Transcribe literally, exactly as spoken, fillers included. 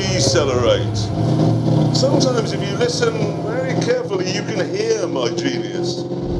decelerate. Sometimes if you listen very carefully, you can hear my genius.